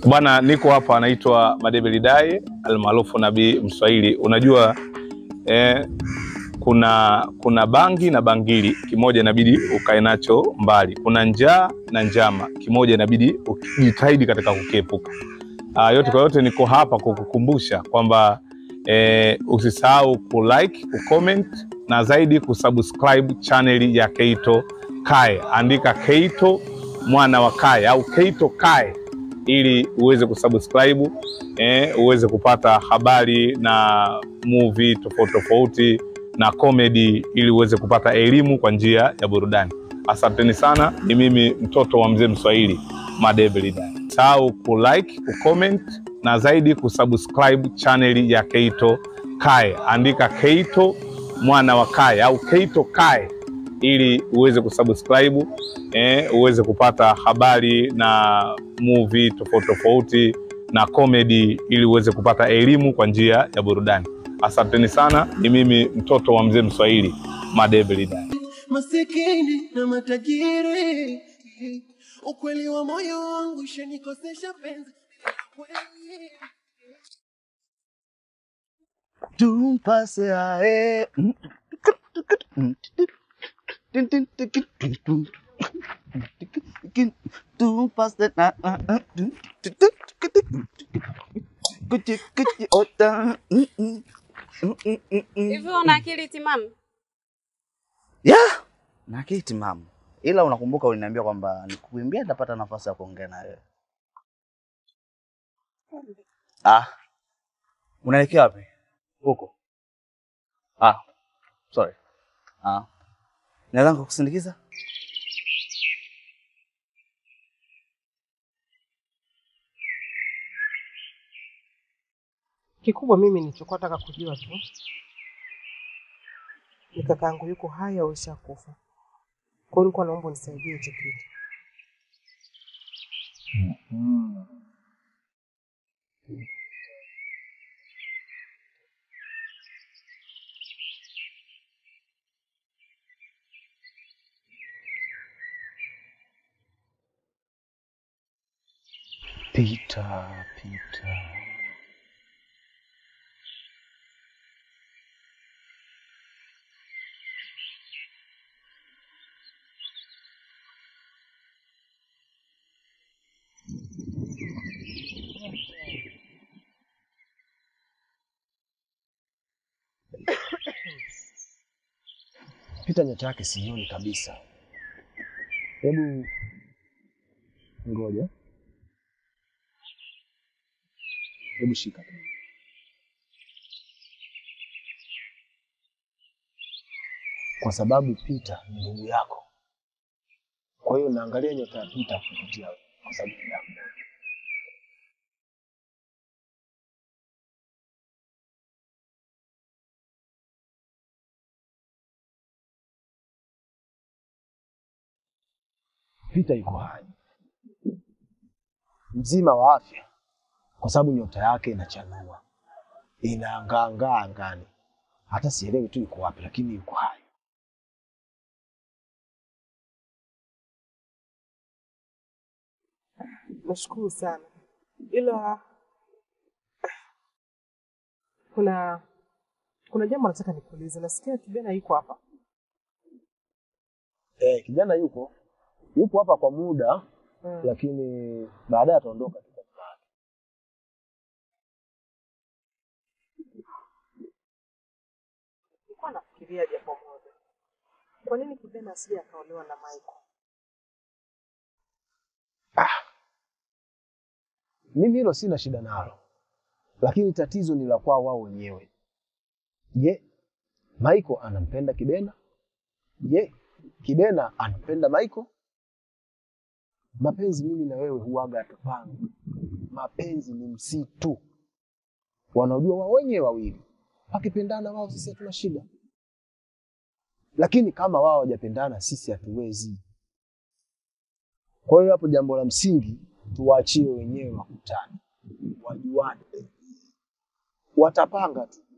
Bwana, niko hapa, anaitwa Madebe Lidai almaarufu Nabii Mswahili. Unajua kuna bangi na bangili, kimoja inabidi ukae nacho mbali. Kuna njaa na njama, kimoja inabidi ujitahidi katika kukiepuka. Yote kwa yote niko hapa kukukumbusha kwamba usisahau kulike, kucomment na zaidi kusubscribe channel ya Keito Kae. Andika Keito mwana wa Kae au Keito Kae ili uweze kusubscribe, uweze kupata habari na movie tofauti na comedy, ili uweze kupata elimu kwa njia ya burudani. Asanteni sana, ni mimi mtoto wa mzee Mswahili Madebe Lidai. Usisahau kulike, kucomment na zaidi kusubscribe channel ya Keito Kae. Andika Keito mwana wa Kae au Keito Kae ili uweze kusubscribe, uweze kupata habari na movie tofauti na comedy, ili uweze kupata elimu kwa njia ya burudani. Asanteni sana, ni mimi mtoto wa mzee Mswahili Madebe Lidai. Masikini na matajiri, ukweli wa moyo wangu ishanikosesha penzi. Tumpase ae tumpase na Hivi una akili timamu? Yeah, na akili timamu. Ila unakumbuka uliniambia kwamba nikuimbia nitapata nafasi ya kuongea na wewe. Unaelekea wapi? Huko. Sorry. Naweza kukusindikiza? Kikubwa mimi nilichokuwa nataka kujua tu ni kakaangu yuko hai au ushakufa. Kwa hiyo nilikuwa naomba unisaidie hicho kitu. Peter. Peter nyota yake sioni kabisa. Hebu ngoja. Hebu shika. Kwa sababu Peter ni ndugu yako. Kwa hiyo naangalia nyota ya Peter kupitia kwa sababu yako. Peter yuko hai, mzima wa afya, kwa sababu nyota yake inachanua, inaangaa angani. Hata sielewi tu yuko wapi, lakini yuko hai. Nashukuru sana. Ila kuna jambo nataka nikuulize. Nasikia kijana yuko hapa. Kijana yupo hapa kwa muda, lakini baadaye ataondoka. Nilikuwa nafikiria jambo moja. Kwa nini kijana asije akaolewa na Michael? Mimi hilo sina shida nalo, lakini tatizo ni la kwao wao wenyewe. Je, Michael anampenda Kibena? Je, Kibena anampenda Michael? Mapenzi mimi na wewe huaga tupanga. Mapenzi ni msitu, wanaojua wao wenyewe wawili. Wakipendana wao, sisi hatuna shida, lakini kama wao hawajapendana, sisi hatuwezi. Kwa hiyo hapo jambo la msingi tuwaachie wenyewe wakutane, wajuane, watapanga tu.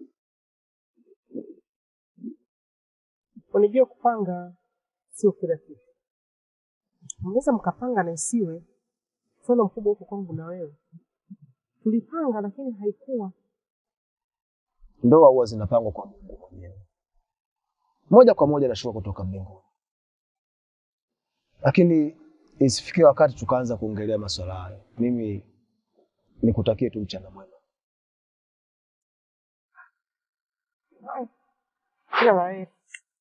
Unajua kupanga sio kila kitu. Mnaweza mkapanga na isiwe mfano mkubwa huko kwangu na wewe. Tulipanga lakini haikuwa. Ndoa huwa zinapangwa kwa Mungu mwenyewe, moja kwa moja nashuka kutoka mbinguni, lakini isifikie wakati tukaanza kuongelea masuala hayo. Mimi nikutakie tu mchana mwema. Kila la heri.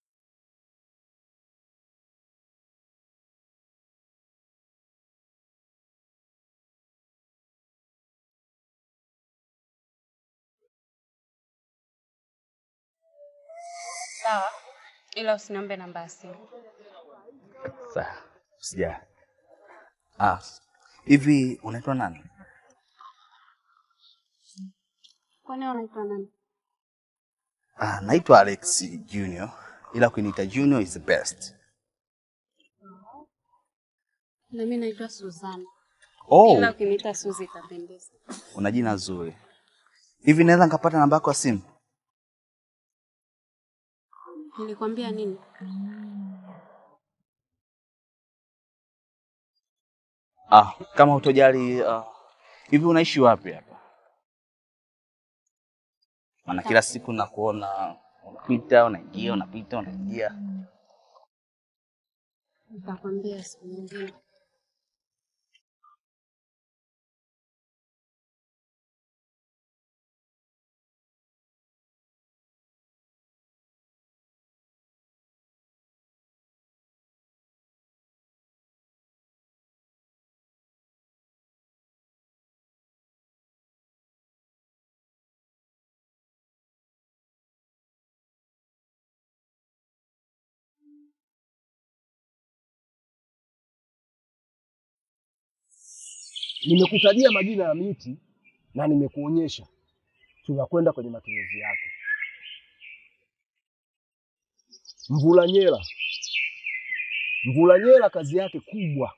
Sawa. Ila usiniombe namba ya simu. Sawa. Sija. Hivi unaitwa nani? Kwani unaitwa nani? Naitwa Alex Junior. Ila ukiniita Junior is the best. Na mimi naitwa Suzana. Oh, Ila ukiniita Suzi itapendeza. una jina zuri. Hivi naweza nikapata namba yako ya simu? Nilikwambia nini? Kama hutojali, hivi unaishi wapi hapa? Maana kila siku nakuona unapita, unaingia, unapita, unaingia. Nitakwambia siku nyingine. Nimekutajia majina ya miti na nimekuonyesha tunakwenda kwenye matumizi yake. Mvulanyela. Mvulanyela kazi yake kubwa,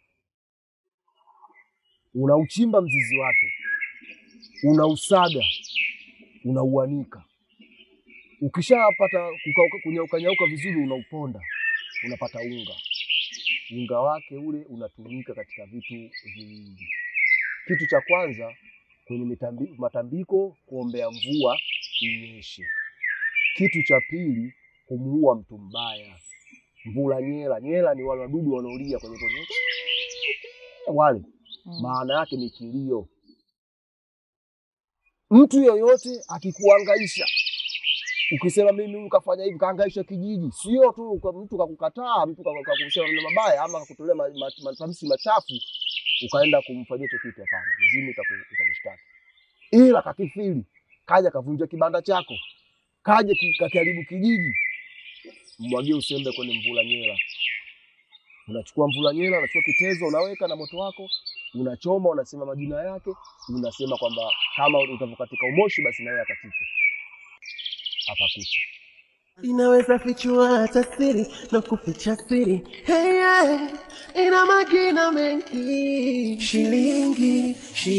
unauchimba mzizi wake, unausaga, unauanika. Ukishapata kunyauka vizuri, unauponda, unapata unga. Unga wake ule unatumika katika vitu viwili. Kitu cha kwanza kwenye matambiko, kuombea mvua inyeshe. Kitu cha pili, kumuua mtu mbaya. Mvulanyela, nyela ni wale wadudu wanaolia kwenye wale. Maana yake ni kilio. Mtu yoyote akikuhangaisha, ukisema mimi huyu kafanya hivi, kahangaisha kijiji, sio tu mtu kakukataa, mtu kakusema maneno mabaya ama kakutolea matamshi machafu ukaenda kumfanyia hicho kitu, hapana, mizimu itakushtaki. Ila kakifiri kaja kavunja kibanda chako, kaje kakiharibu kijiji, mwagie usembe kwenye mvulanyela. Unachukua mvulanyela, unachukua kitezo, unaweka na moto wako, unachoma, unasema majina yake, unasema kwamba kama utavokatika umoshi basi naye akatike. Apakuti. Inaweza fichua hata siri na kuficha siri. Hey, yeah. Ina magina mengi. Shilingi.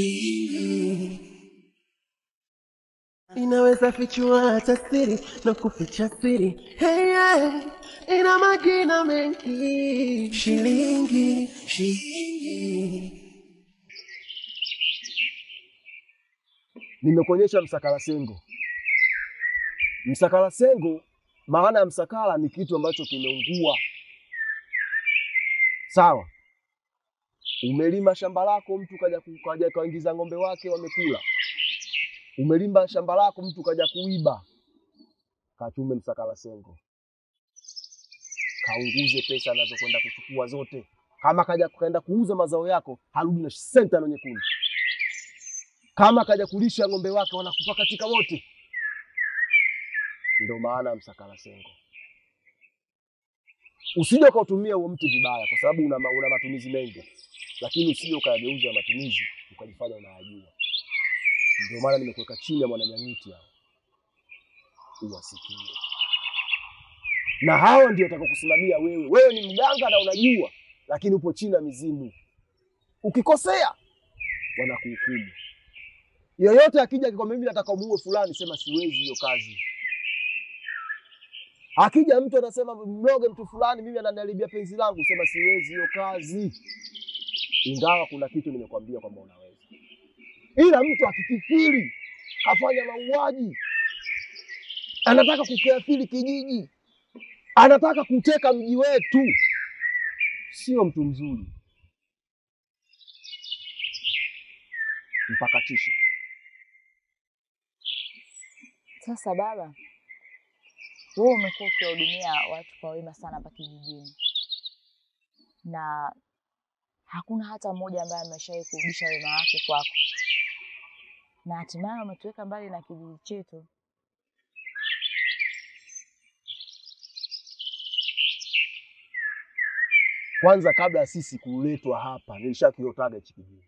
Inaweza fichua hata siri na kuficha siri. Hey, yeah. Ina magina mengi. Shilingi. Nimekuonyesha msakalasengo. Msakalasengo, maana ya msakala ni kitu ambacho kimeungua. Sawa? Umelima shamba lako, mtu kaja kaingiza ng'ombe wake wamekula. Umelima shamba lako, mtu kaja kuiba. Kachume msakalasengo. Kaunguze pesa anazokwenda kuchukua zote. Kama kaenda kuuza mazao yako, harudi na senta nyekundu. Kama kaja kulisha ng'ombe wake, wanakufa katika wote. Ndio maana msakalasengo. Usije ukautumia huo mti vibaya kwa sababu una matumizi mengi. Lakini usije ukayageuza matumizi ukajifanya unayajua. Ndio maana nimekuweka chini ya Mwananyang'iti hao. Uwasikie. Na hao ndio watakaokusimamia wewe. Wewe ni mganga na unajua, lakini upo chini ya mizimu. Ukikosea wanakuhukumu. Yoyote akija akikwambia mimi nataka muue fulani, sema siwezi hiyo kazi. Akija mtu anasema mloge mtu fulani, mimi ananiharibia penzi langu, sema siwezi hiyo kazi. ingawa kuna kitu nimekwambia kwamba unaweza. Ila mtu akikifiri kafanya mauaji, anataka kukiathiri kijiji, anataka kuteka mji wetu, sio mtu mzuri. Mpakatishe. Sasa baba, wewe umekuwa ukiwahudumia watu kwa wema sana hapa kijijini, na hakuna hata mmoja ambaye ameshawahi kurudisha wema wake kwako, na hatimaye umetuweka mbali na kijiji chetu. Kwanza kabla sisi kuletwa hapa, nilishakiotaga hichi kijiji.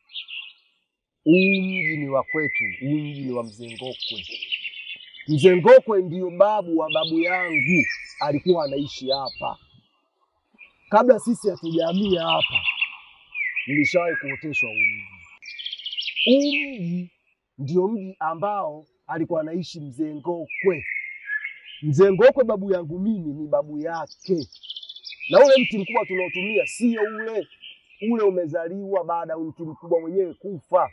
Huu mji ni wa kwetu, huu mji ni wa Mzee Ngokwe. Mzee Ngokwe ndio babu wa babu yangu, alikuwa anaishi hapa. Kabla sisi hatujahamia hapa, nilishawahi kuoteshwa huu mji. Huu mji ndio mji ambao alikuwa anaishi Mzee Ngokwe. Mzee Ngokwe babu yangu mimi ni babu yake. Na ule mti mkubwa tunaotumia sio ule. Ule umezaliwa baada ya mti mkubwa mwenyewe kufa.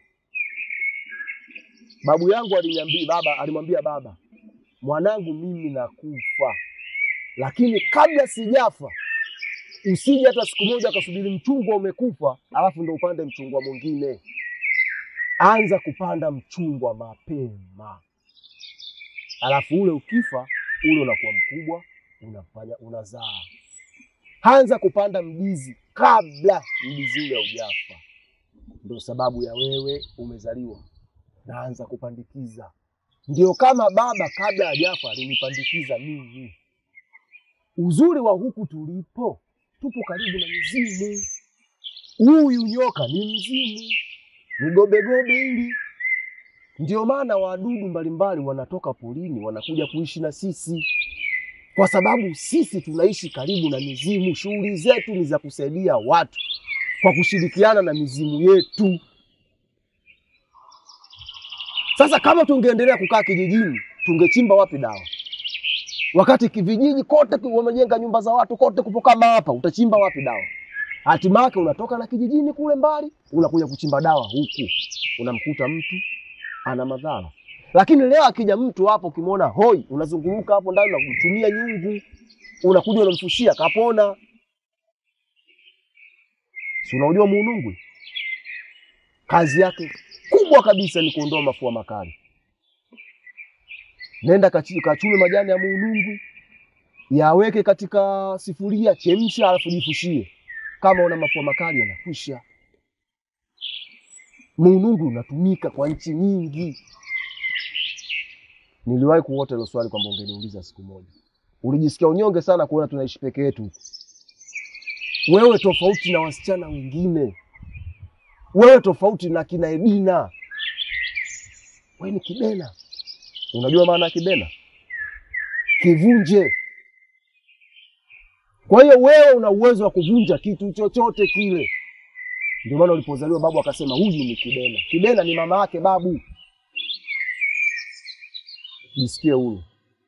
Babu yangu alimwambia baba, mwanangu mimi nakufa, lakini kabla sijafa usije hata siku moja akasubiri mchungwa umekufa alafu ndio upande mchungwa mwingine. Anza kupanda mchungwa mapema, alafu ule ukifa ule unakuwa mkubwa, unazaa. Anza kupanda mdizi kabla mdizi ule haujafa. Ndio sababu ya wewe umezaliwa. Naanza kupandikiza. Ndio kama baba kabla hajafa alinipandikiza mimi. Uzuri wa huku tulipo, tupo karibu na mizimu. Huyu nyoka ni mzimu, ni gobe hili. Ndio maana wadudu mbalimbali wanatoka porini wanakuja kuishi na sisi. Kwa sababu sisi tunaishi karibu na mizimu. Shughuli zetu ni za kusaidia watu kwa kushirikiana na mizimu yetu. Sasa kama tungeendelea kukaa kijijini, tungechimba wapi dawa? Wakati kijiji kote wamejenga nyumba za watu kote kupo kama hapa, utachimba wapi dawa? Hatimaye unatoka na kijijini kule mbali, unakuja kuchimba dawa huku. Unamkuta mtu ana madhara. Lakini leo akija mtu hapo ukimwona hoi, unazunguruka hapo ndani na kutumia nyungu. Unakuja unamfushia kapona. Si unajua muunungwi? Kazi yake kubwa kabisa ni kuondoa mafua makali. Nenda kachume majani ya muunungwi, yaweke katika sifuria, chemsha alafu jifushie. Kama una mafua makali yanakwisha. Muunungwi unatumika kwa nchi nyingi. Niliwahi kuota hilo swali kwamba ungeniuliza siku moja. Ulijisikia unyonge sana kuona tunaishi peke yetu. Wewe tofauti na wasichana wengine. Wewe tofauti na kina Edina. Wewe ni kibena. Unajua maana ya kibena? Kivunje. Kwa hiyo wewe una uwezo wa kuvunja kitu chochote kile. Ndio maana ulipozaliwa babu akasema huyu ni kibena. Kibena ni mama yake babu. Jisikie huru.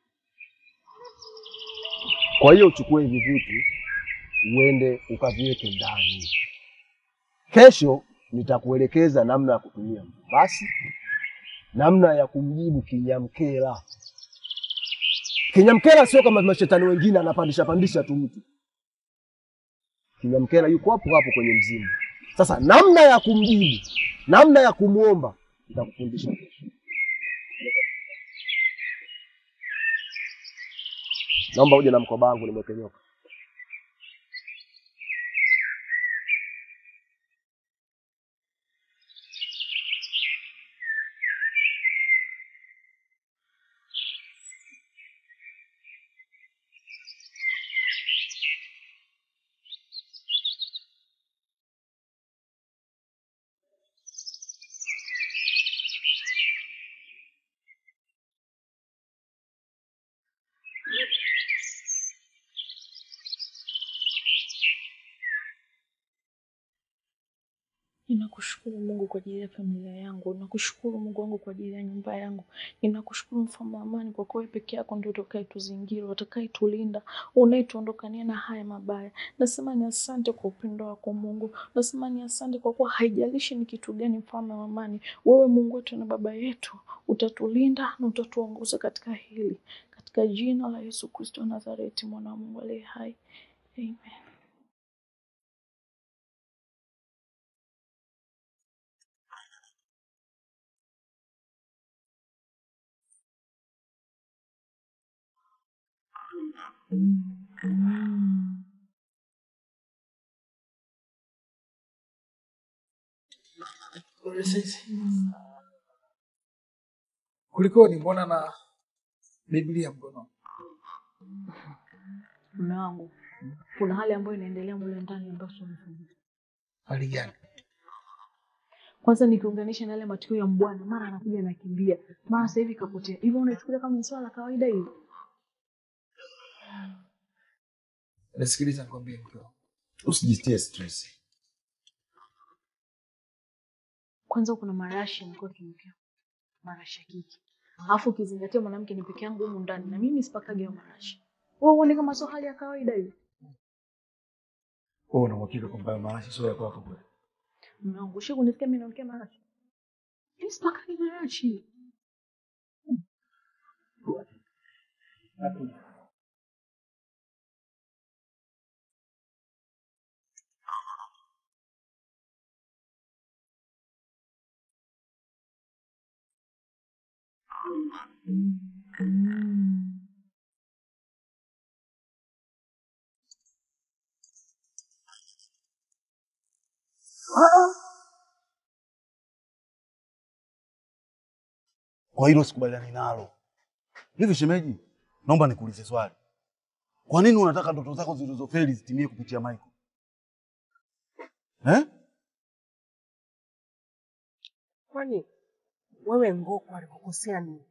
Kwa hiyo uchukue hivi vitu uende ukaviweke ndani. Kesho nitakuelekeza namna ya kutumia basi, namna ya kumjibu Kinyamkela. Kinyamkela sio kama mashetani wengine anapandisha tu mtu. Kinyamkela yuko hapo kwenye mzimu. Sasa namna ya kumjibu, namna ya kumuomba nitakufundisha kesho. Naomba uje na mkoba wangu nimekenyoka. Ninakushukuru Mungu kwa ajili ya familia yangu. Ninakushukuru Mungu wangu kwa ajili ya nyumba yangu. Ninakushukuru Mfalme wa amani kwa kuwa peke yako ndio utakayetuzingira, utakayetulinda, unayetuondokania na haya mabaya. Nasema ni asante kwa upendo wako Mungu. Nasema ni asante kwa kuwa haijalishi ni kitu gani, Mfalme wa amani, wewe Mungu wetu na Baba yetu utatulinda na utatuongoza katika hili. Katika jina la Yesu Kristo wa Nazareti, mwana wa Mungu aliye hai. Amen. Kulikoni, mbona na Biblia mkononi? Mume wangu, kuna hali ambayo inaendelea mule ndani ambayo sio mfano. Hali gani? Kwanza nikiunganisha na yale matukio ya mbwana, mara anakuja anakimbia, mara sasa hivi kapotea. Hivyo unachukulia kama ni swala la kawaida hili? Nasikiliza nikwambie mkeo. Usijitie stress. Kwanza kuna marashi mko kimkeo. Marashi kiki. Alafu ukizingatia mwanamke ni peke yangu humu ndani na mimi sipakage ya marashi. Wewe uone kama sio hali ya kawaida hiyo? Wewe una uhakika kwamba marashi sio yako hapo kweli? Mnaangusha kunisikia mimi naongea marashi. Mimi sipakage marashi. Kwa hilo sikubaliani nalo. Hivi shemeji, naomba nikuulize swali. Kwa nini unataka ndoto zako zilizofeli zitimie kupitia Michael? Kwani wewe Ngoko alikukosea nini?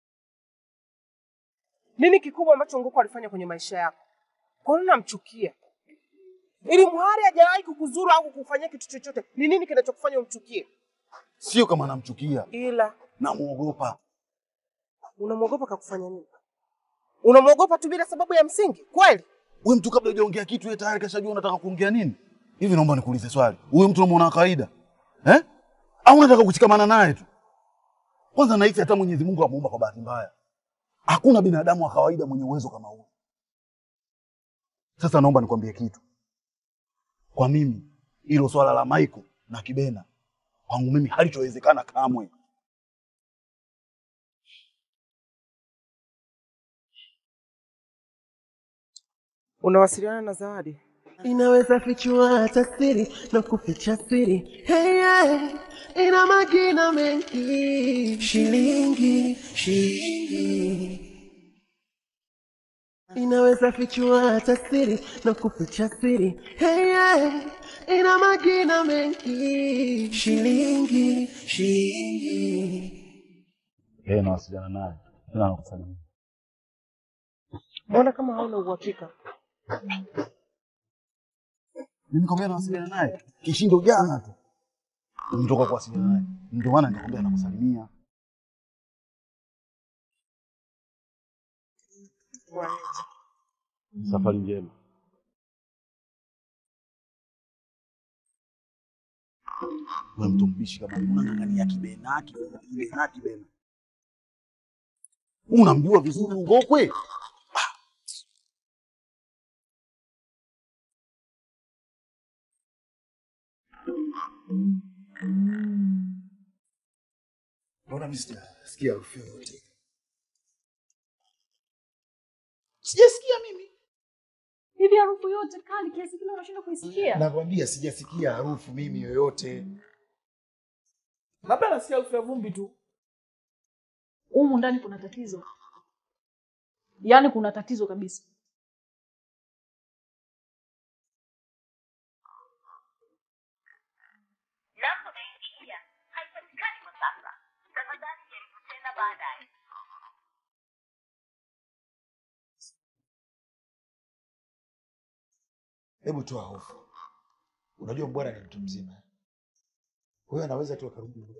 Nini kikubwa ambacho Ngoko alifanya kwenye maisha yako? Kwa nini unamchukia? Ili Muhari hajawahi kukuzuru au kukufanyia kitu chochote. Ni nini kinachokufanya umchukie? Sio kama namchukia, Ila namuogopa. Unamwogopa kakufanya nini? Unamwogopa tu bila sababu ya msingi? Kweli? Wewe mtu kabla hujaongea kitu yeye tayari kashajua unataka kuongea nini? Hivi naomba nikuulize swali. Huyo mtu unamuona kawaida? Au unataka kushikamana naye tu? Kwanza nahisi hata Mwenyezi Mungu amuumba kwa bahati mbaya. Hakuna binadamu wa kawaida mwenye uwezo kama huyo. Sasa naomba nikwambie kitu. Kwa mimi hilo swala la Michael na Kibena kwangu mimi halitowezekana kamwe. Unawasiliana na Zawadi? Inaweza fichua hata siri na kuficha siri. Hey, yeah. Ina magina mengi. Shilingi, shilingi. Inaweza fichua hata siri na kuficha siri. Hey, yeah. Ina magina mengi. Shilingi, shilingi. Nawasiliana naye. Tena nakusalimia. Mbona kama hauna uhakika? Nimekwambia nawasiliana naye. Kishindo jana tu. Nimetoka kuwasiliana naye. Ndio maana nikakwambia nakusalimia. Safari njema. Wewe mtu mbishi kama unang'ang'ania Kibena. Unamjua vizuri Ngokwe? Mbona mimi sijasikia harufu yoyote? Sijasikia mimi. Hivi harufu yote kali kiasi kile unashindwa kuisikia? Nakwambia sijasikia harufu mimi yoyote. Labda nasikia harufu ya vumbi tu. Humu ndani kuna tatizo. Yaani kuna tatizo kabisa. Hebu toa hofu. Unajua bwana ni mtu mzima. Kwa hiyo anaweza tu akarudi muda.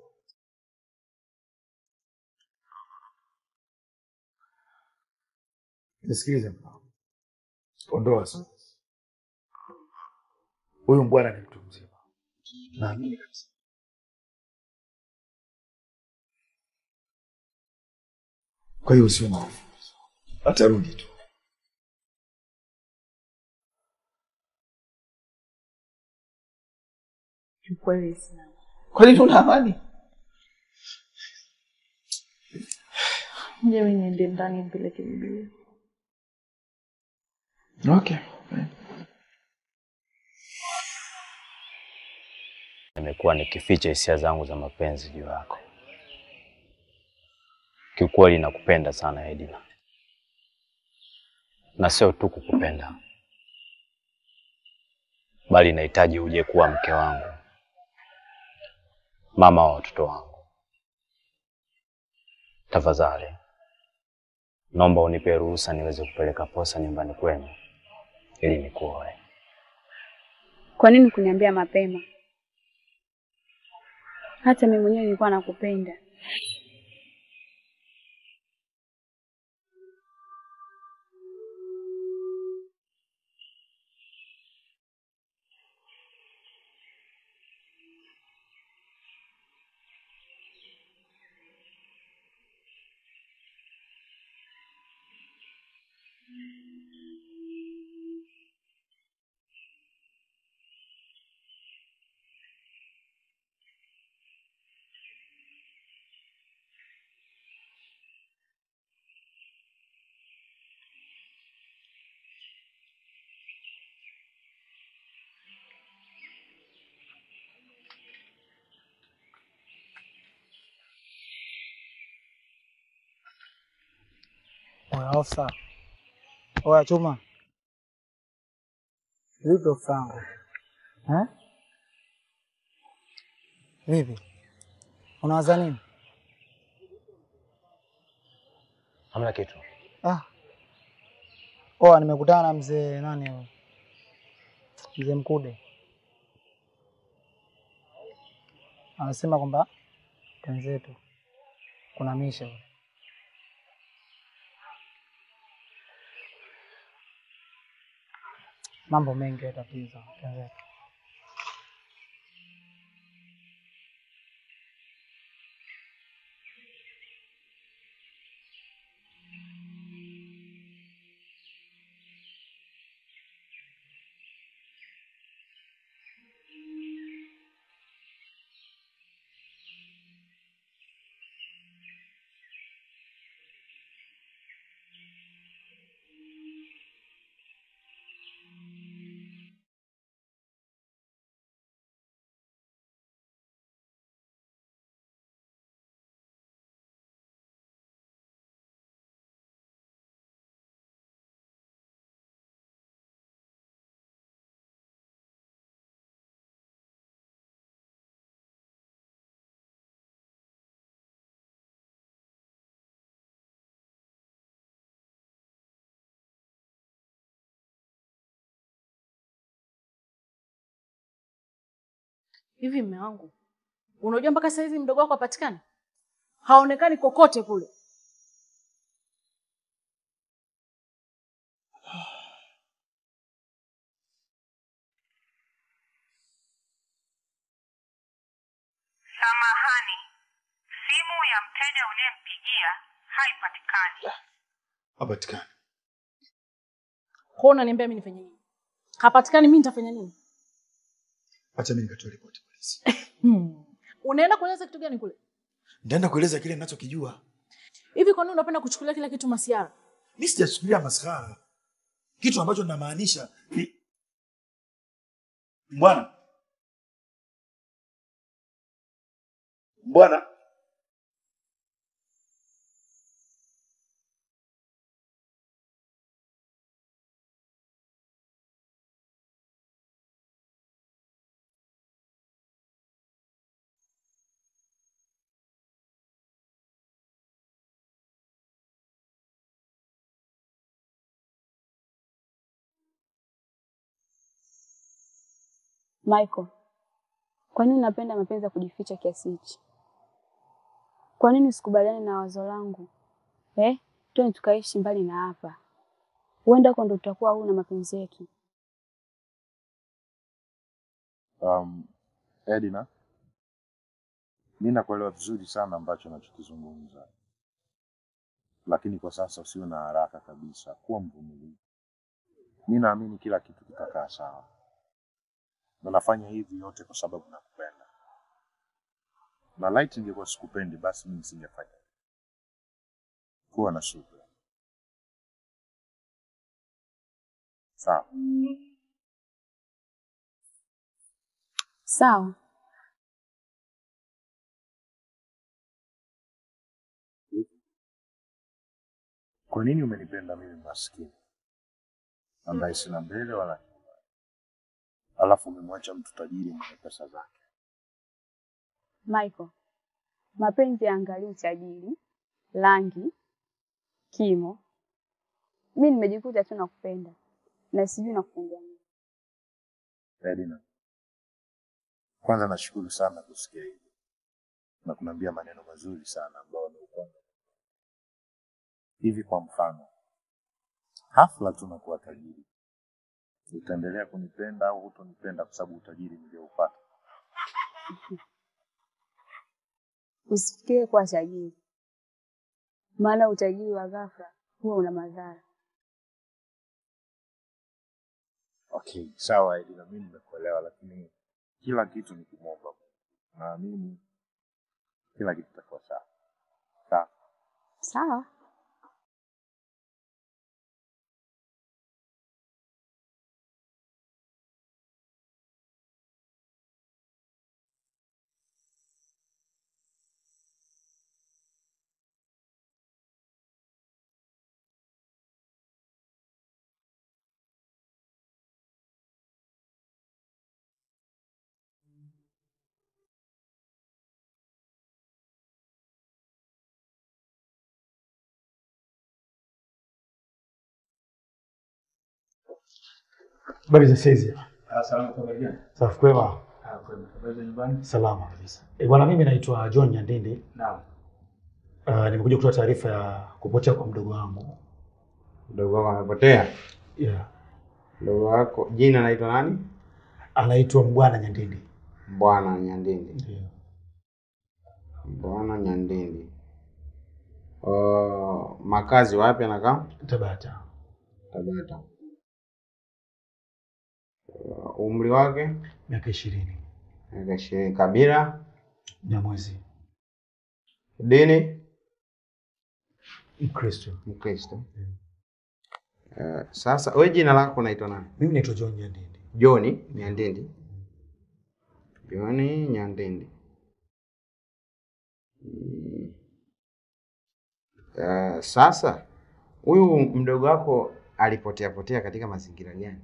Nisikilize mfano. Ondoa sasa. Huyu bwana ni mtu mzima. Naamini kabisa. Kwa hiyo usiwe na hofu. Atarudi tu. Kweli sana. Kwani una amani? Nje mimi niende ndani mpeleke Biblia. Okay. Nimekuwa nikificha hisia zangu za mapenzi juu yako. Kiukweli nakupenda sana Edina. Na sio tu kukupenda, bali nahitaji uje kuwa mke wangu, mama wa watoto wangu. Tafadhali, naomba unipe ruhusa niweze kupeleka posa nyumbani kwenu ili nikuoe. Kwa nini kuniambia mapema? Hata mimi mwenyewe nilikuwa nakupenda. Ofa. Oya Chuma. Vipi ufangu? Vipi? Unawaza nini? Hamna kitu. Nimekutana na mzee nani huyo? Mzee Mkude. Anasema kwamba wenzetu kuna misha. Mambo mengi yatatiza. Hivi mume wangu, unajua mpaka sasa hivi mdogo wako hapatikani? Haonekani kokote kule. Samahani, simu ya mteja uliyempigia haipatikani. Hapatikani. Kwa unaniambia mimi nifanye nini? Hapatikani, mimi nitafanya nini? Acha mimi nikatoe ripoti polisi. Unaenda kueleza kitu gani kule? Nitaenda kueleza kile ninachokijua. Hivi kwa nini unapenda kuchukulia kila kitu masiara? Mimi sijachukulia maskhara. Kitu ambacho ninamaanisha ni Bwana. Michael, Kwa nini unapenda mapenzi ya kujificha kiasi hichi? Kwa nini usikubaliane na wazo langu? Twende tukaishi mbali na hapa. Huenda huko ndo tutakuwa huru na mapenzi yetu. Edina, mimi nakuelewa vizuri sana ambacho unachokizungumza. Lakini kwa sasa usiwe na haraka kabisa, kuwa mvumilivu. Mimi naamini kila kitu kitakaa sawa. Na nafanya hivi yote kwa sababu nakupenda. Na light ingekuwa sikupendi basi mimi nisingefanya. Kuwa na subira. Sawa. Sawa. Kwa nini umenipenda mimi maskini? Ambaye sina mbele wala nyuma. Alafu umemwacha mtu tajiri mwenye pesa zake. Michael, mapenzi yaangalii utajiri, rangi, kimo. Mimi nimejikuta tu nakupenda na sijui nakupenda nini. Edina, kwanza nashukuru sana kusikia hivi. Na kuniambia maneno mazuri sana ambayo ni ukweli. Hivi kwa mfano, hafla tunakuwa tajiri. Utaendelea kunipenda au hutonipenda kwa sababu utajiri nilioupata? Usifikirie kuwa tajiri. Maana utajiri wa ghafla huwa una madhara. Okay, sawa Edina, mimi nimekuelewa, lakini kila kitu ni kumwomba Mungu. Naamini kila kitu kitakuwa sawa. Sawa. Sawa. Habari za saizi? Salama kabisa. Safi kwema? Kwema. Habari za nyumbani? Salama kabisa. Bwana mimi naitwa John Nyandindi. Naam. Nimekuja kutoa taarifa ya kupotea kwa mdogo wangu. Mdogo wako amepotea? Yeah. Mdogo wako jina anaitwa nani? Anaitwa Mbwana Nyandindi. Mbwana Nyandindi. Ndio. Mbwana Nyandindi. Makazi wapi anakaa? Tabata. Tabata. Umri wake? Miaka 20. Miaka 20. Kabila? Nyamwezi. Dini? Mkristo. Mkristo. Sasa wewe jina lako unaitwa nani? Mimi naitwa John Nyandindi. John Nyandindi. John Nyandindi. Sasa huyu mdogo wako alipotea katika mazingira gani?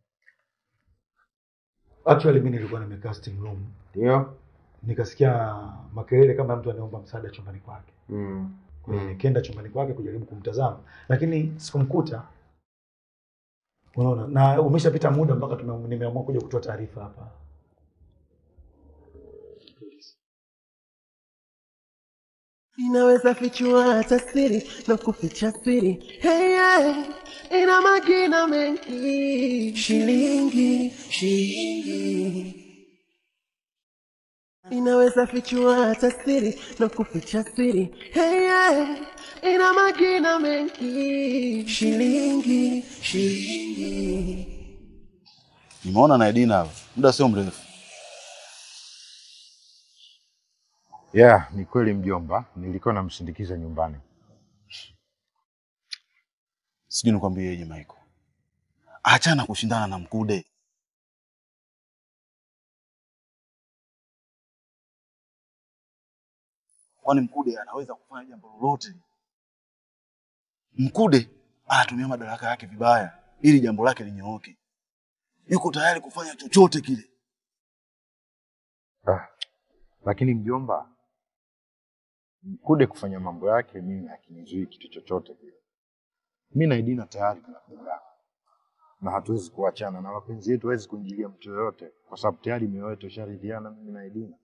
Actually mimi nilikuwa nimekaa sitting room. Ndio. Nikasikia makelele kama mtu anaomba msaada chumbani kwake. Kwa hiyo nikaenda chumbani kwake kujaribu kumtazama, lakini sikumkuta. Unaona, na umeshapita muda mpaka nimeamua kuja kutoa taarifa hapa. Inaweza fichua hata siri na kuficha siri. Hey, yeah. Ina magina mengi. Shilingi. Inaweza fichua hata siri na kuficha siri. Hey, yeah. Ina magina mengi. Shilingi. Nimeona na Edina hapa. Muda sio mrefu. Yeah, ni kweli mjomba, nilikuwa namsindikiza nyumbani. Sijui nikwambieje Michael. Achana kushindana na Mkude. Kwani Mkude anaweza kufanya jambo lolote? Mkude anatumia madaraka yake vibaya ili jambo lake linyooke. Yuko tayari kufanya chochote kile. Lakini mjomba, Mkude kufanya mambo yake mimi hakinizuii kitu chochote kile. Mimi na Edina tayari tunapendana. na hatuwezi kuachana, na mapenzi yetu hawezi kuingilia mtu yoyote, kwa sababu tayari mioyo yetu isharidhiana, mimi na Edina.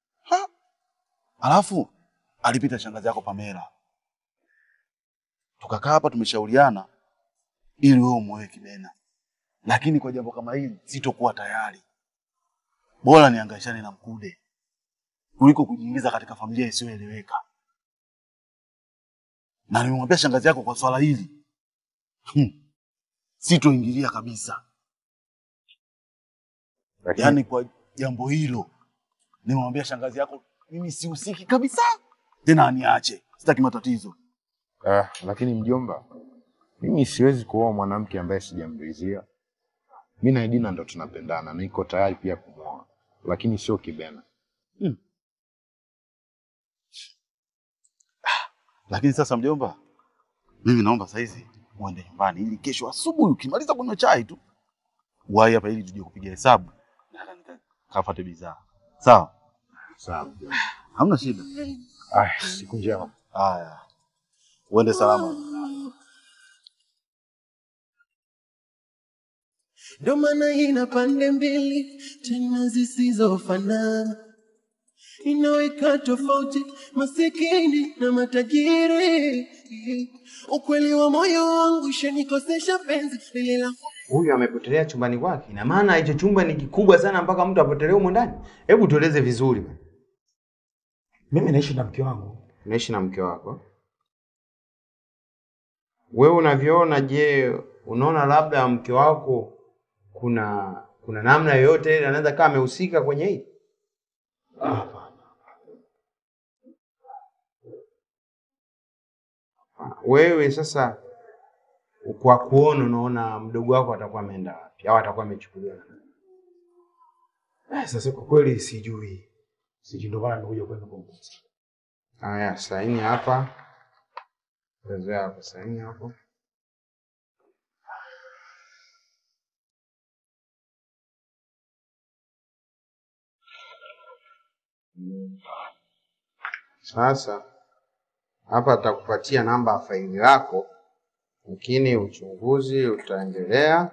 Alafu alipita shangazi yako Pamela, tukakaa hapa tumeshauriana ili wewe umuoe Kibena, lakini kwa jambo kama hili sitokuwa tayari. Bora niangaishane na Mkude kuliko kujiingiza katika familia isiyoeleweka. Na nimemwambia shangazi yako kwa swala hili sitoingilia kabisa. Yaani kwa jambo hilo nimemwambia shangazi yako mimi sihusiki kabisa, tena aniache, sitaki matatizo. Lakini mjomba, mimi siwezi kuoa mwanamke ambaye sijamridhia. Mimi na Edina ndo tunapendana, na niko tayari pia kumwoa, lakini sio Kibena. Lakini sasa mjomba, mimi naomba saizi uende nyumbani ili kesho asubuhi ukimaliza kunywa chai tu uwahi hapa ili tuje kupiga hesabu na nikafate bidhaa. Sawa? Sawa. Hamna shida. Siku njema. Haya. Uende salama. Ndio maana ina pande mbili tena zisizofanana, inaweka tofauti masikini na matajiri. Ukweli wa moyo wangu ishanikosesha penzi lile la Huyu amepotelea chumbani kwake. Ina maana hicho chumba ni kikubwa sana mpaka mtu apotelee humo ndani. Hebu tueleze vizuri bwana. Mimi naishi na mke wangu. Naishi na mke wako? Wewe unavyoona, je, unaona labda mke wako kuna namna yoyote ile anaweza kama amehusika kwenye hili? Wewe sasa kwa kuona unaona mdogo wako atakuwa ameenda wapi au atakuwa amechukuliwa na nani? Sasa kwa kweli sijui. Ndio maana nimekuja kwenda kumbuza. Haya, saini hapa. Wewe hapo saini hapo. Sasa hapa atakupatia namba ya faili lako, lakini uchunguzi utaendelea.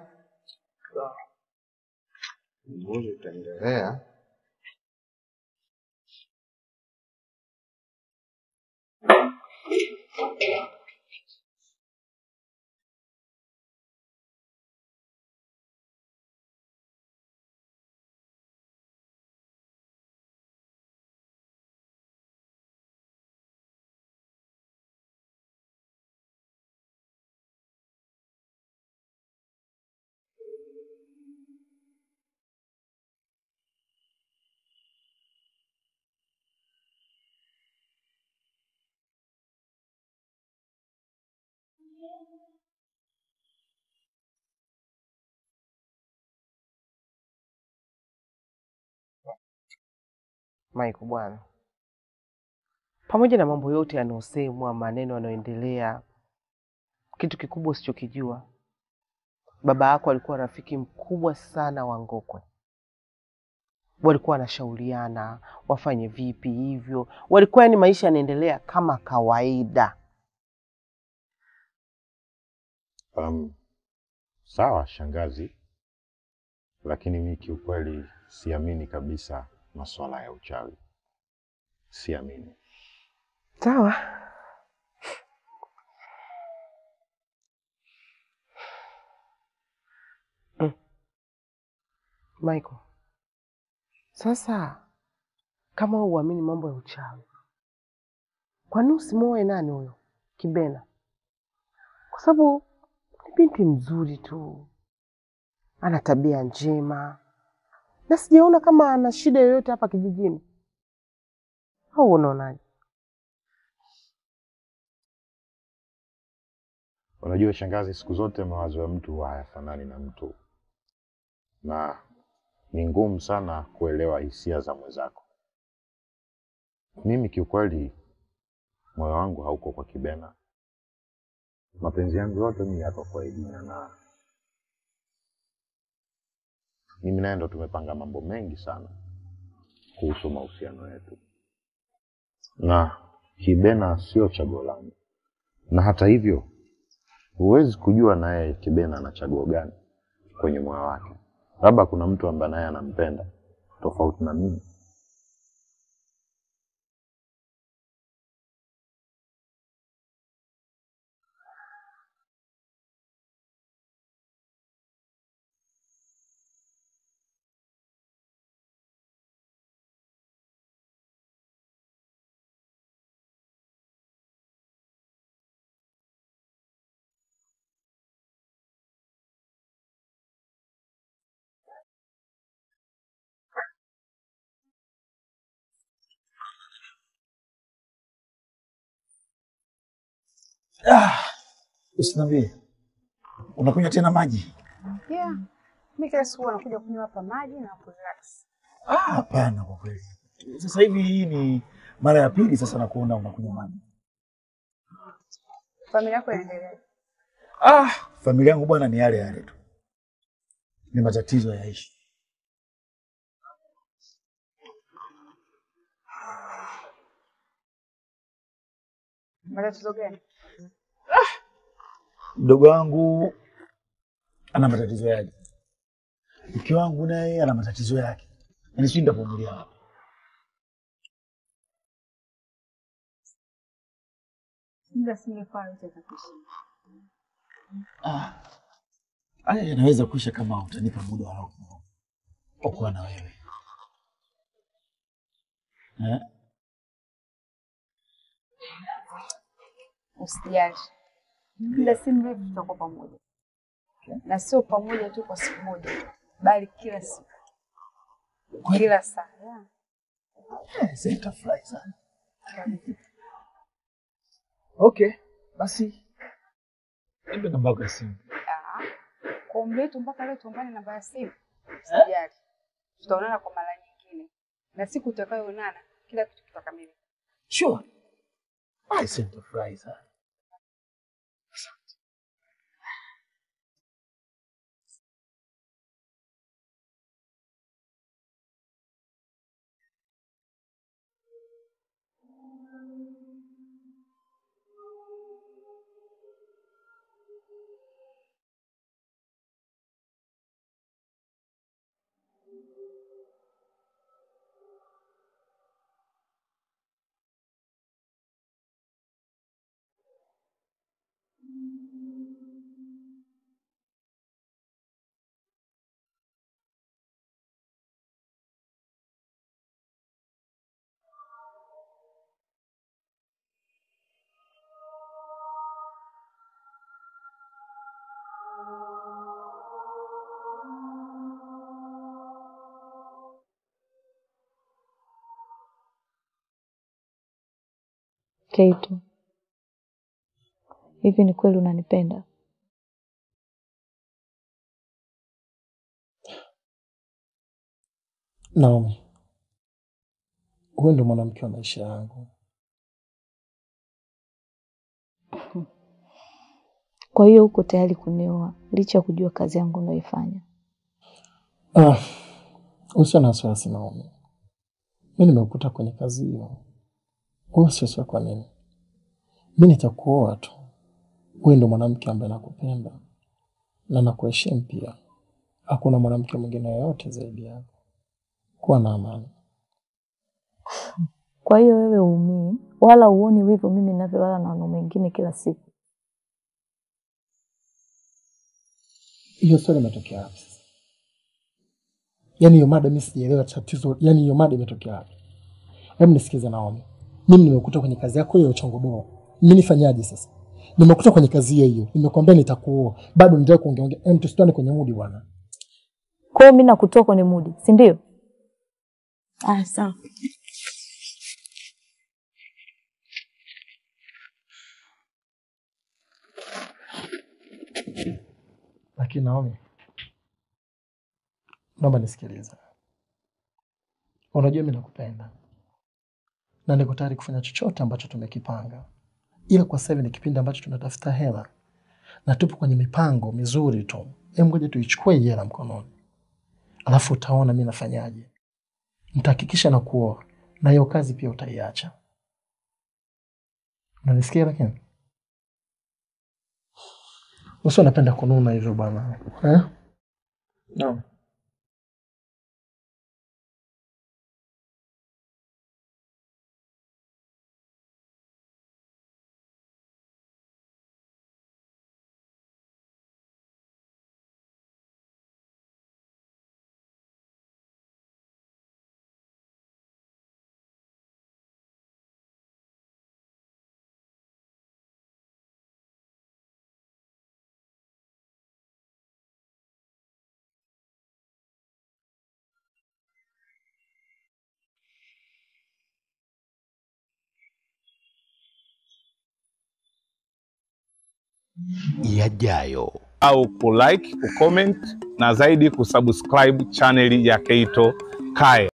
Uchunguzi utaendelea. Michael bwana, pamoja na mambo yote yanayosemwa, maneno yanayoendelea, kitu kikubwa usichokijua, baba yako alikuwa rafiki mkubwa sana wa Ngokwe. Walikuwa wanashauriana wafanye vipi hivyo, walikuwa yani maisha yanaendelea kama kawaida. Sawa shangazi, lakini mimi kiukweli siamini kabisa masuala ya uchawi. Siamini. Sawa. Michael, sasa kama uamini mambo ya uchawi, kwa nini usimuoe nani huyo Kibena? Kwa sababu ni binti mzuri tu, ana tabia njema, na sijaona kama ana shida yoyote hapa kijijini. Au unaonaje? Unajua shangazi, siku zote mawazo ya mtu hayafanani na mtu, na ni ngumu sana kuelewa hisia za mwenzako. Mimi kiukweli moyo wangu hauko kwa Kibena. Mapenzi yangu yote mimi yako kwa Edina, na mimi naye ndo tumepanga mambo mengi sana kuhusu mahusiano yetu. Na Kibena sio chaguo langu. Na hata hivyo huwezi kujua naye Kibena ana chaguo gani. kwenye moyo wake. Labda kuna mtu ambaye naye anampenda tofauti na mimi. Usiniambie. Unakunywa tena maji? Yeah. Mimi kila siku nakuja kunywa hapa maji na kurelax. Hapana kwa kweli. Sasa hivi hii ni mara ya pili sasa nakuona unakunywa maji. Familia yako inaendelea? Familia yangu bwana ni yale yale tu. Ni matatizo yaishi. Matatizo gani? Mdogo wangu ana matatizo yake. Mke wangu naye ana matatizo yake. Yaani sisi ndavumilia hapa. Muda singefaa yote atakuisha. Haya yanaweza kuisha kama utanipa muda wa kuwa na wewe. Usijali. Muda si mrefu tutakuwa pamoja. Na sio pamoja tu kwa siku moja, bali kila siku. Kila saa. Sasa nitafurahi sana. Okay, basi. Nipe namba yako ya simu. Kwa umri wetu mpaka leo tuombane namba ya simu. Usijali. Tutaonana kwa mara nyingine. Na siku tutakayoonana kila kitu kitakamilika. Sure. Sasa nitafurahi sana. Keito, hivi ni kweli unanipenda? Naomi, wewe ndio mwanamke wa maisha yangu. Kwa hiyo uko tayari kunioa licha ya kujua kazi yangu unayoifanya? Usiwe na wasiwasi Naomi. Mimi nimekuta kwenye kazi hiyo. Usiwe kwa nini? Mimi nitakuoa tu. Wewe ndio mwanamke ambaye nakupenda na nakuheshimu pia. Hakuna mwanamke mwingine yoyote zaidi yako. Kuwa na amani. Kwa hiyo wewe uumii wala uoni wivu mimi ninavyolala na wanaume wengine kila siku? Hiyo swali imetokea wapi? Yaani hiyo mada mimi sijaelewa tatizo. Yaani hiyo mada imetokea wapi? Hebu nisikize Naomi. Mimi nimekuta kwenye kazi yako hiyo uchongodoa. Mimi nifanyaje sasa? Nimekuta kwenye kazi hiyo. Nimekwambia nitakuoa. Bado ndio kuongea. Tusitane kwenye mudi bwana. Kwa hiyo mimi nakutoa kwenye mudi, si ndio? Sawa. Lakini Naomi, naomba nisikilize. Unajua mimi nakupenda. Na niko tayari kufanya chochote ambacho tumekipanga. Ila kwa sasa ni kipindi ambacho tunatafuta hela. Na tupo kwenye mipango mizuri tu. Ngoja tuichukue hela mkononi. Alafu utaona mimi nafanyaje. Nitahakikisha na kuoa. Na hiyo kazi pia utaiacha. Unanisikia lakini? Usiwe unapenda kununa hivyo bwana. No. Yajayo au kulike, kucomment na zaidi kusubscribe channel ya Keito Kaya.